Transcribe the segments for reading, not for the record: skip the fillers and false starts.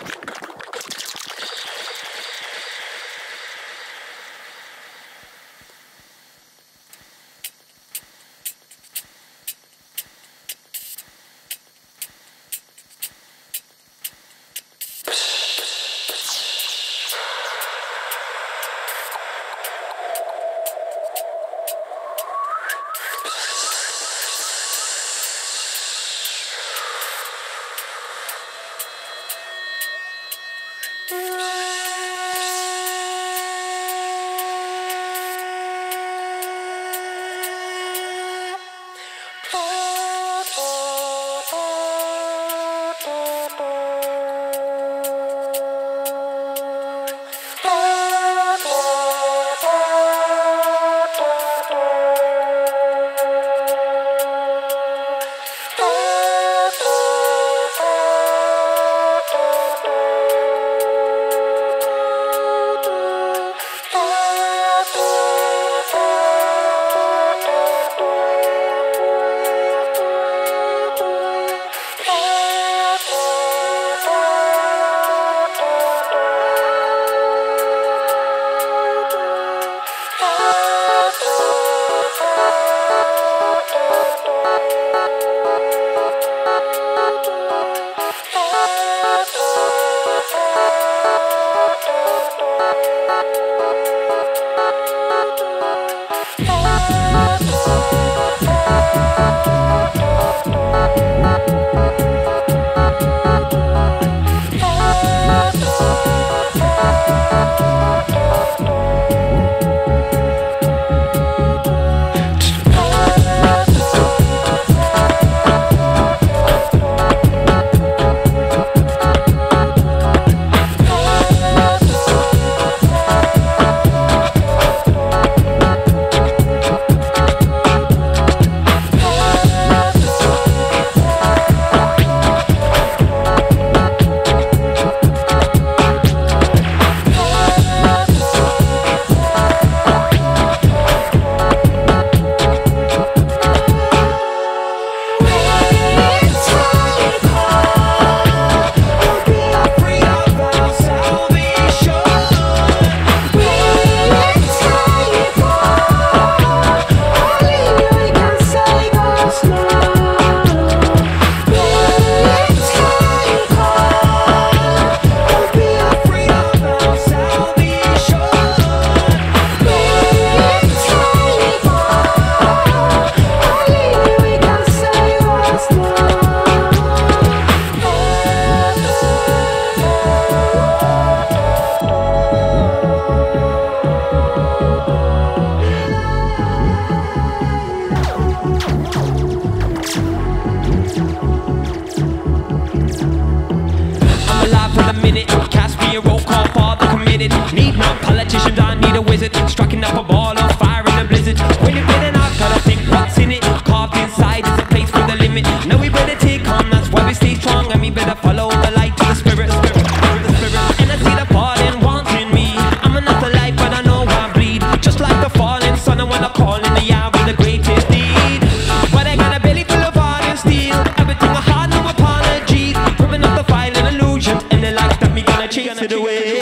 Need no politicians, I need a wizard. Striking up a ball of fire in a blizzard. When you get an art, gotta think what's in it. Carved inside is a place for the limit. No, we better take on, that's why we stay strong. And we better follow the light to the spirit, spirit, the spirit. And I see the falling wanting me. I'm not alive, but I know I bleed. Just like the falling sun, I wanna call in the hour with the greatest deed. But I got a belly full of iron and steel. Everything I had, no apologies. Ripping up the file and illusions. And the life that me gonna chase it away.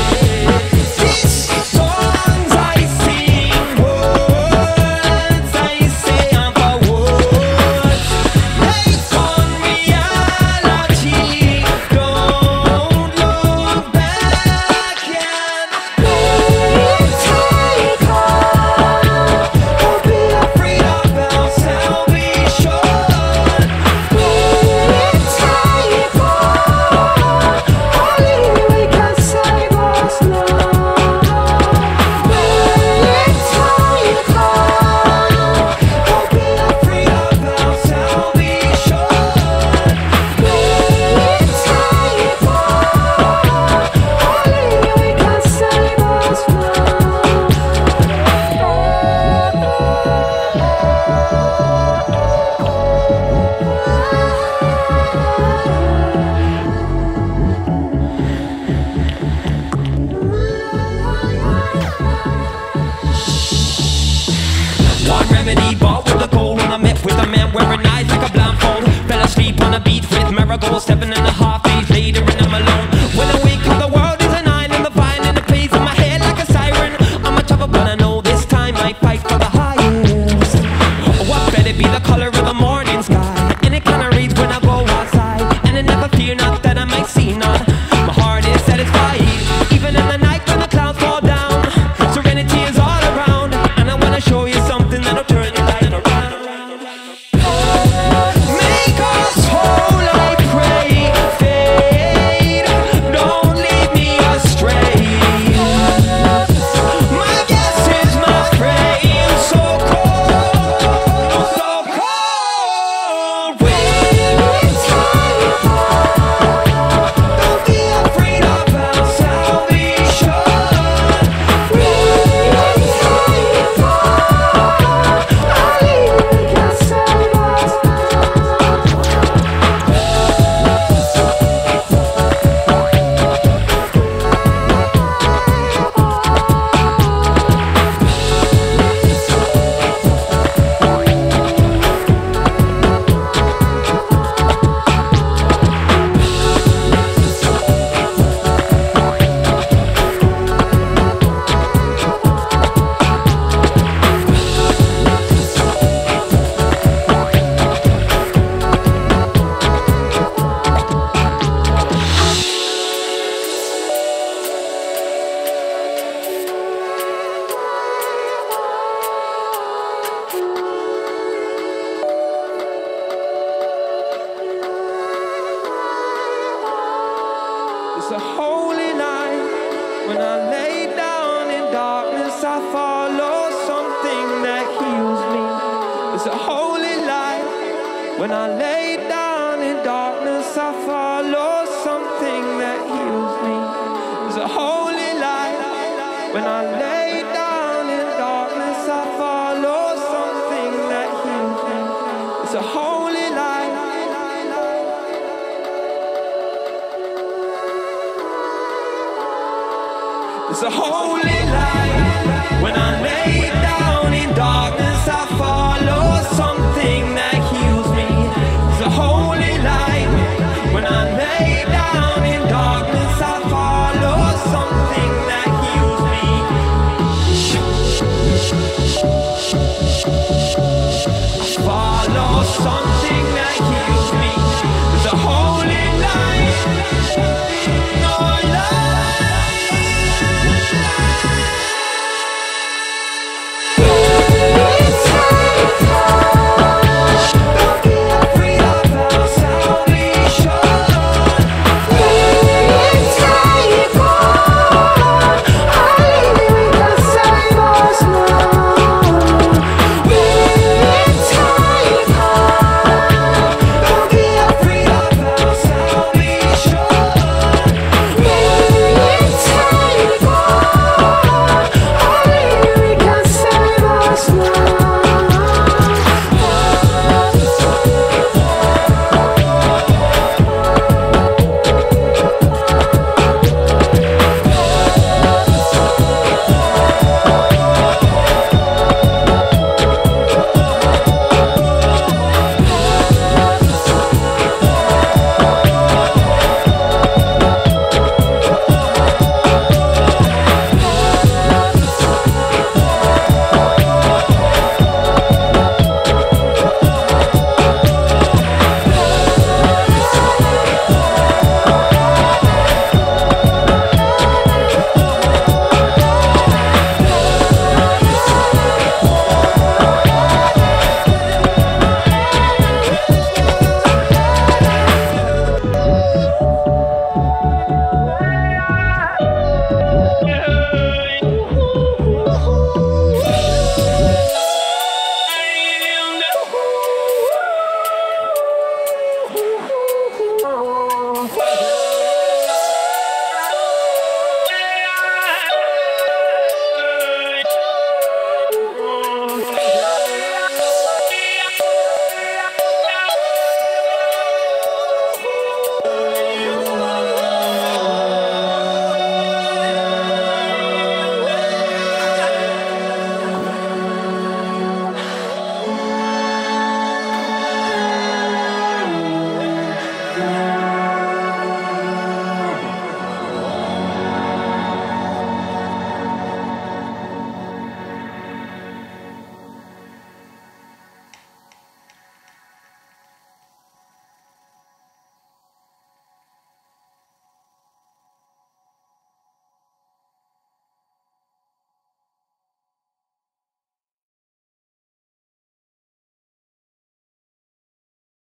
Bought with the cold when I met with a man wearing eyes like a blindfold. Fell asleep on a beat with marigold, 7.5 days later and I'm alone. It's a holy night. When I lay down in darkness, I follow something that heals me. It's a holy light. When I lay down in darkness, I follow something that heals me. It's a holy light. When I lay down in darkness, I follow something that heals me. It's a holy light. It's a holy light. When I lay down in darkness, I follow something that heals me. It's a holy light. When I lay down in darkness, I follow something that heals me. I follow something that heals me. It's a holy light. No light.